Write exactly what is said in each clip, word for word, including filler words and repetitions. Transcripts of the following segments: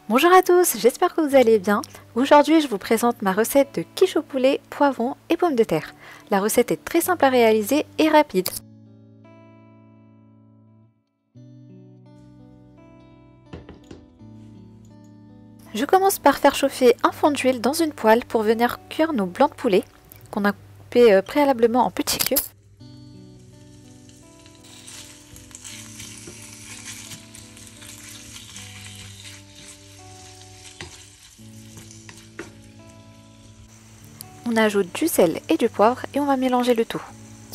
Bonjour à tous, j'espère que vous allez bien. Aujourd'hui, je vous présente ma recette de quiche au poulet, poivron et pommes de terre. La recette est très simple à réaliser et rapide. Je commence par faire chauffer un fond d'huile dans une poêle pour venir cuire nos blancs de poulet qu'on a coupés préalablement en petits cubes. On ajoute du sel et du poivre et on va mélanger le tout.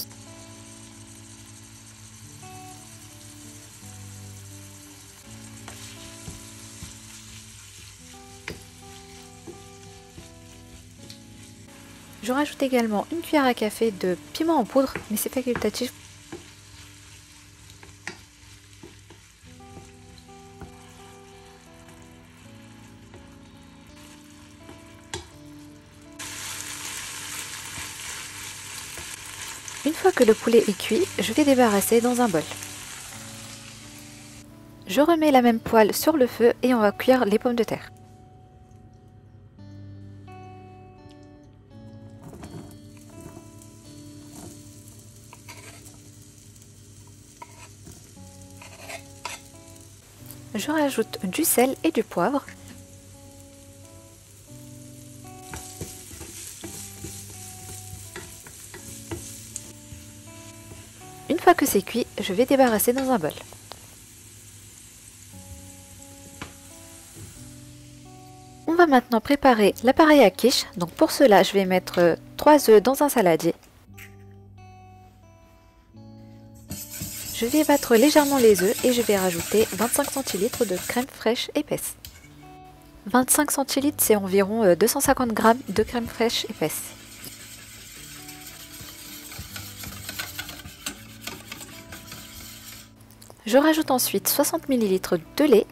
Je rajoute également une cuillère à café de piment en poudre, mais c'est facultatif. Une fois que le poulet est cuit, je vais débarrasser dans un bol. Je remets la même poêle sur le feu et on va cuire les pommes de terre. Je rajoute du sel et du poivre. Une fois que c'est cuit, je vais débarrasser dans un bol. On va maintenant préparer l'appareil à quiche. Donc pour cela, je vais mettre trois œufs dans un saladier. Je vais battre légèrement les œufs et je vais rajouter vingt-cinq centilitres de crème fraîche épaisse. vingt-cinq centilitres, c'est environ deux cent cinquante grammes de crème fraîche épaisse. Je rajoute ensuite soixante millilitres de lait.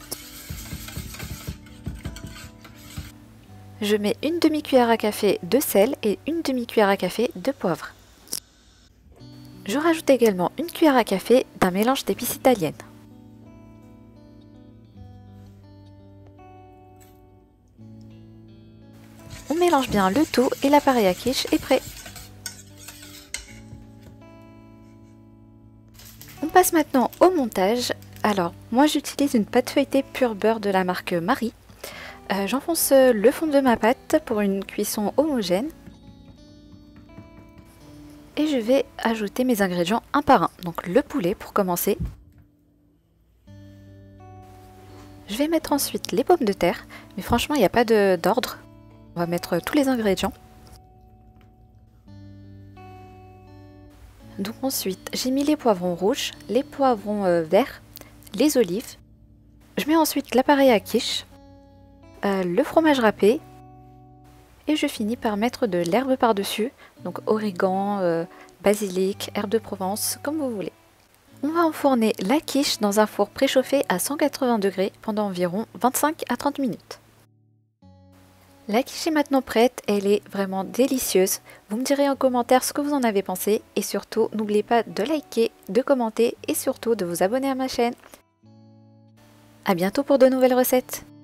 Je mets une demi-cuillère à café de sel et une demi-cuillère à café de poivre. Je rajoute également une cuillère à café d'un mélange d'épices italiennes. On mélange bien le tout et l'appareil à quiche est prêt. On passe maintenant au montage. Alors, moi j'utilise une pâte feuilletée pur beurre de la marque Marie. Euh, J'enfonce le fond de ma pâte pour une cuisson homogène. Et je vais ajouter mes ingrédients un par un. Donc le poulet pour commencer. Je vais mettre ensuite les pommes de terre. Mais franchement, il n'y a pas d'ordre. On va mettre tous les ingrédients. Donc ensuite, j'ai mis les poivrons rouges, les poivrons euh, verts, les olives. Je mets ensuite l'appareil à quiche, euh, le fromage râpé et je finis par mettre de l'herbe par-dessus, donc origan, euh, basilic, herbe de Provence, comme vous voulez. On va enfourner la quiche dans un four préchauffé à cent quatre-vingts degrés pendant environ vingt-cinq à trente minutes. La quiche est maintenant prête, elle est vraiment délicieuse. Vous me direz en commentaire ce que vous en avez pensé et surtout n'oubliez pas de liker, de commenter et surtout de vous abonner à ma chaîne. A bientôt pour de nouvelles recettes.